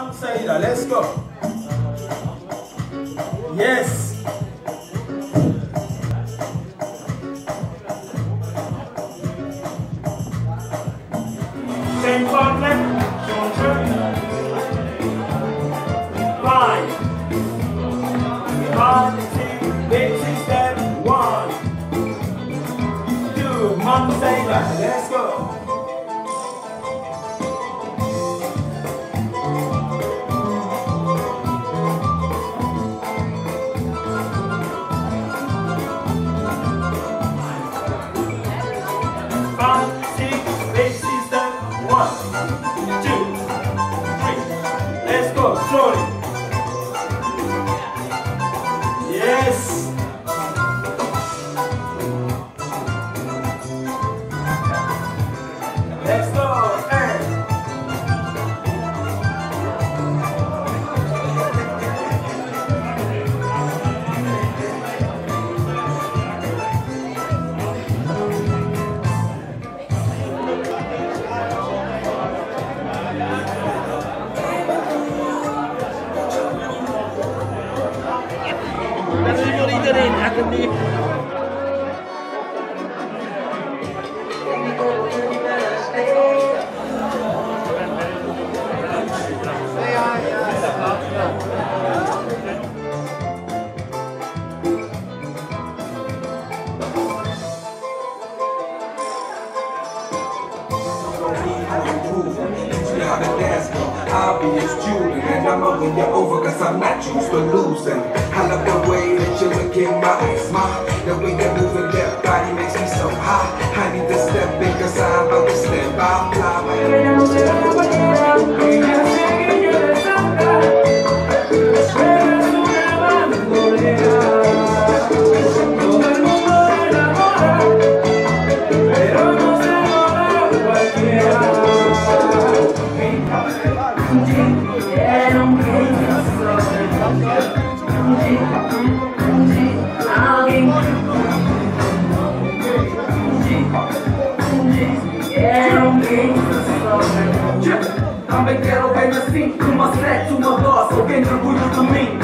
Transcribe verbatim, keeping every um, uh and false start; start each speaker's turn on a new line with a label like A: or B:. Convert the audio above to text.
A: Saida, let's go. Yes. Ten part left, short turn. Five. Five, six, eight, six, seven, one. Two, Mom Saida, let's go. Slowly. Yes. Let's go. And
B: iedereen akan di
C: I'll be as Julie, and I'ma win you over cause I'm not used to losing. I love the way that you look in my eyes, smile. The way that moving that body makes me so high. I need to step in cause I'm about to step out.
D: Também quero ver assim, uma sete, uma dose, alguém orgulho de mim.